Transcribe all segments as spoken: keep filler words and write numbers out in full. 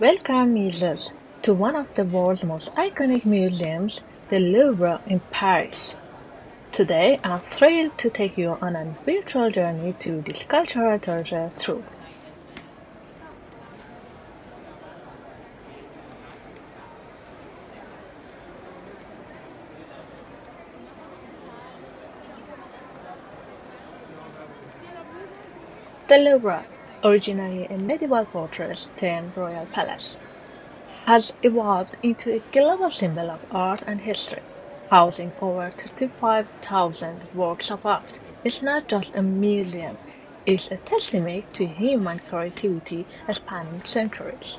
Welcome users to one of the world's most iconic museums, the Louvre in Paris. Today, I'm thrilled to take you on a virtual journey to this cultural treasure trove. The Louvre, originally a medieval fortress turned royal palace, has evolved into a global symbol of art and history, housing over thirty-five thousand works of art. It's not just a museum, it's a testimony to human creativity spanning centuries.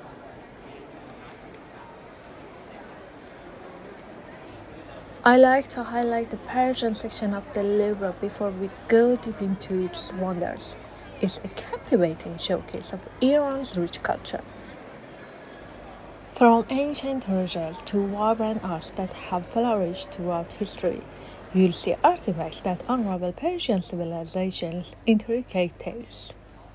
I like to highlight the Persian section of the Louvre before we go deep into its wonders. It's a captivating showcase of Iran's rich culture. From ancient treasures to vibrant arts that have flourished throughout history, you'll see artifacts that unravel Persian civilization's intricate tales.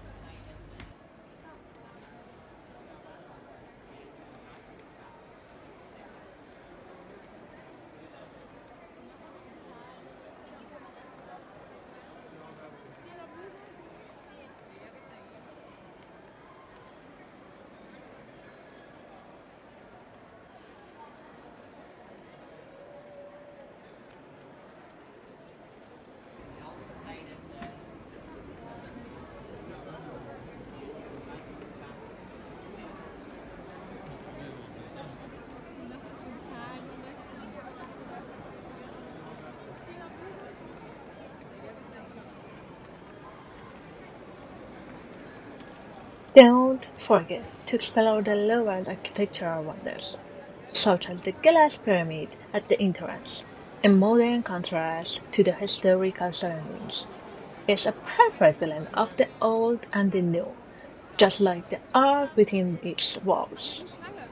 Don't forget to explore the Louvre's architectural wonders, such as the Glass Pyramid at the entrance, a modern contrast to the historical surroundings. It's a perfect blend of the old and the new, just like the art within its walls.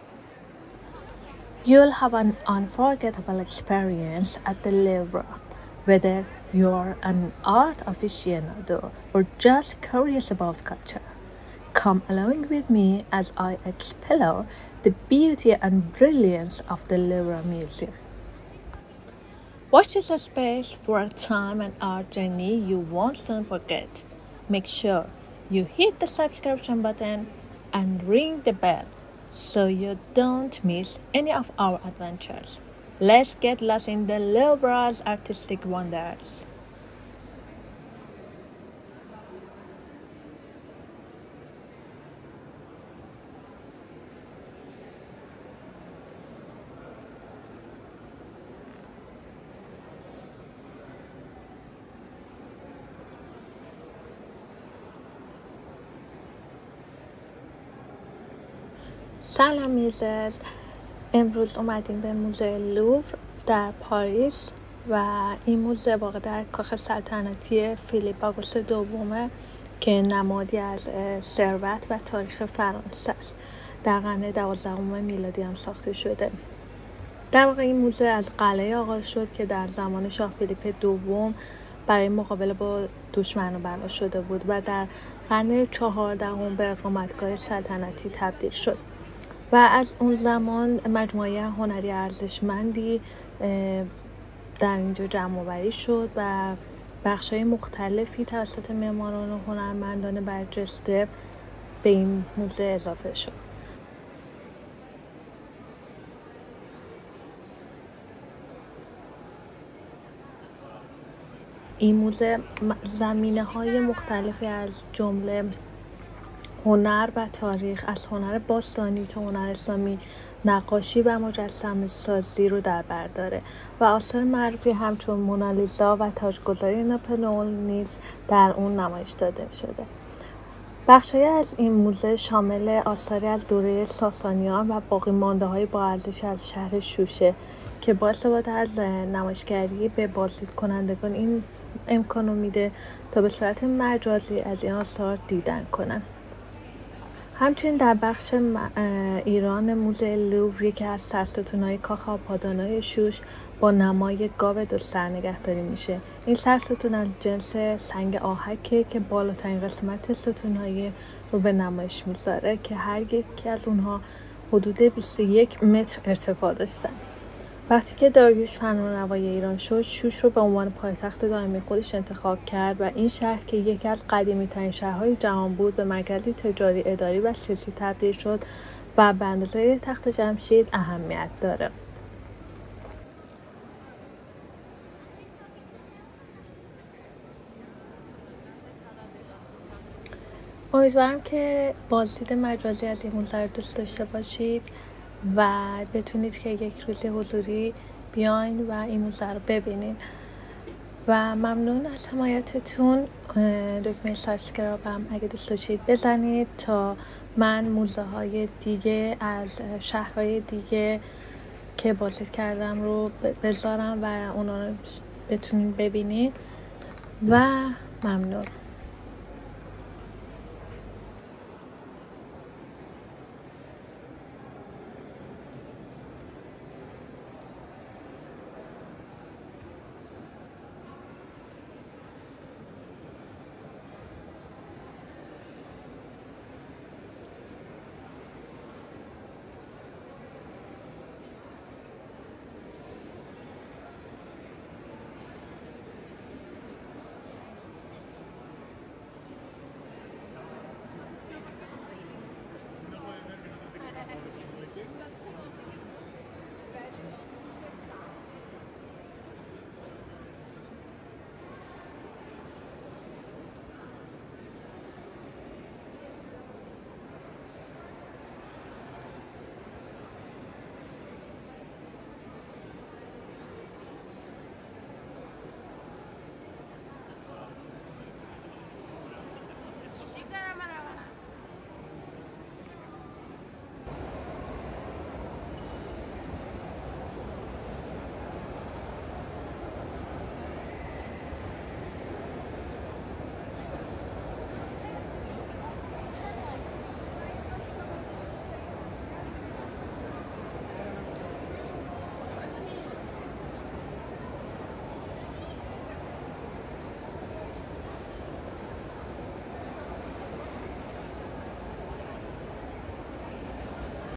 You'll have an unforgettable experience at the Louvre, whether you're an art aficionado or just curious about culture. Come along with me as I explore the beauty and brilliance of the Louvre Museum. Watch this space for a time and art journey you won't soon forget. Make sure you hit the subscription button and ring the bell so you don't miss any of our adventures. Let's get lost in the Louvre's artistic wonders. سلام یوزرز، امروز اومدیم به موزه لوور در پاریس و این موزه واقع در کاخ سلطنتی فیلیپ آگوست دومه که نمادی از ثروت و تاریخ فرانسه است. در قرن دوازدهم میلادی هم ساخته شده. در واقع این موزه از قلعه آغاز شد که در زمان شاه فیلیپ دوم برای مقابله با دشمنان بنا شده بود و در قرن چهاردهم به اقامتگاه سلطنتی تبدیل شد و از اون زمان مجموعه هنری ارزشمندی در اینجا جمع آوری شد و بخش‌های مختلفی توسط معماران و هنرمندان برجسته به این موزه اضافه شد. این موزه زمینه‌های مختلفی از جمله هنر و تاریخ، از هنر باستانی تا هنر اسلامی، نقاشی و مجسمه سازی رو در بر داره و آثار معروفی همچون مونالیزا و تاجگذاری ناپلئون نیز در اون نمایش داده شده. بخش‌هایی از این موزه شامل آثاری از دوره ساسانیان و باقی مانده‌های با ارزش از شهر شوشه که با استفاده از نمایشگری به بازدید کنندگان این امکانو میده تا به صورت مجازی از این آثار دیدن کنن. همچنین در بخش ایران موزه لوور یکی از سرستون‌های کاخ آبادان‌های شوش با نمای گاو دو سر نگهداری میشه. این سرستون از جنس سنگ آهکه که بالاترین قسمت ستون‌های رو به نمایش میذاره که هر یکی از اونها حدود بیست و یک متر ارتفاع داشتن. وقتی که داریوش فرمانروای ایران شد، شوش رو به عنوان پایتخت دائمی خودش انتخاب کرد و این شهر که یکی از قدیمی‌ترین شهرهای جهان بود به مرکزی تجاری، اداری و سیاسی تبدیل شد و به اندازه تخت جمشید اهمیت داره. امیدوارم که بازدید مجازی از این موزه رو دوست داشته باشید و بتونید که یک روز حضوری بیاین و این موزه رو ببینین و ممنون از حمایتتون. دکمه سابسکرایبم اگه دوست داشتید بزنید تا من موزه های دیگه از شهرهای دیگه که بازدید کردم رو بذارم و اونا رو بتونید ببینید و ممنون.